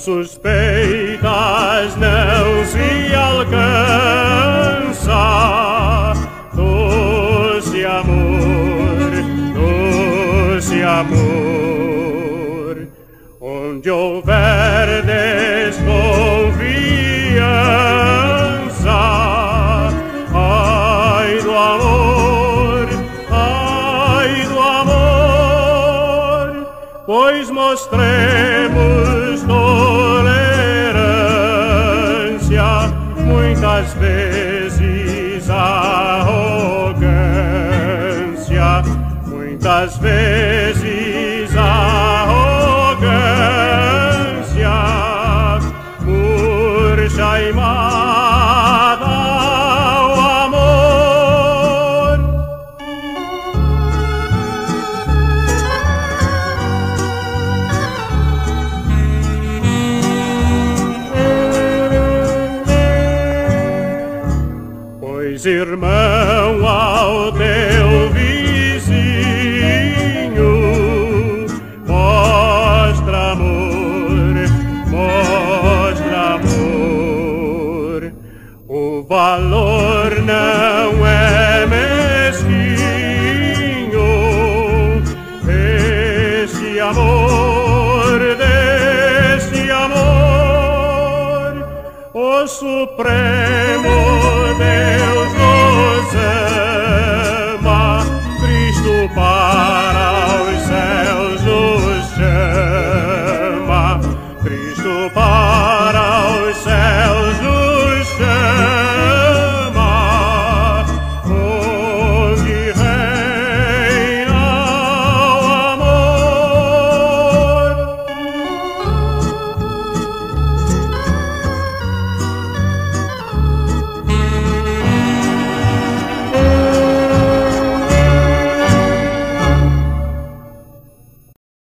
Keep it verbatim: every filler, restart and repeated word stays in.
suspeitas não se alcança. Doce amor, doce amor, onde houver desconfiança, ai do amor, ai do amor, pois mostremos tolerância, muitas vezes arrogância, muitas vezes arrogância, murcha e mata o amor. Pois, irmão, ao teu vizinho mostra amor, mostra amor. O valor não é mesquinho desse amor, desse amor, o supremo